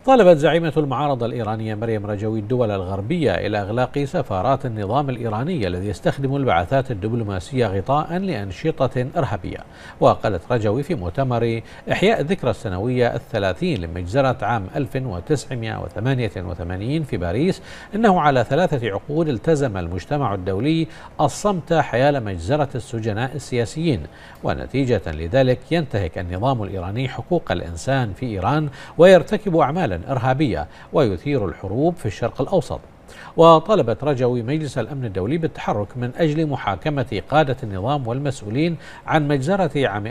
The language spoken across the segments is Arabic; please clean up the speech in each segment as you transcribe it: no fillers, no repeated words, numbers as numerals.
طالبت زعيمة المعارضة الإيرانية مريم رجوي الدول الغربية إلى إغلاق سفارات النظام الإيراني الذي يستخدم البعثات الدبلوماسية غطاء لأنشطة إرهابية. وقالت رجوي في مؤتمر إحياء الذكرى السنوية 30 لمجزرة عام 1988 في باريس إنه على 3 عقود التزم المجتمع الدولي الصمت حيال مجزرة السجناء السياسيين، ونتيجة لذلك ينتهك النظام الإيراني حقوق الإنسان في إيران ويرتكب أعمالا إرهابية ويثير الحروب في الشرق الأوسط. وطالبت رجوي مجلس الأمن الدولي بالتحرك من أجل محاكمة قادة النظام والمسؤولين عن مجزرة عام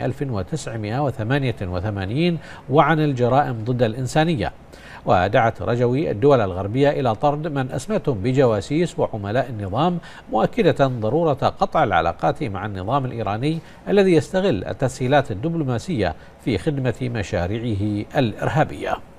1988 وعن الجرائم ضد الإنسانية. ودعت رجوي الدول الغربية إلى طرد من أسمتهم بجواسيس وعملاء النظام، مؤكدة ضرورة قطع العلاقات مع النظام الإيراني الذي يستغل التسهيلات الدبلوماسية في خدمة مشاريعه الإرهابية.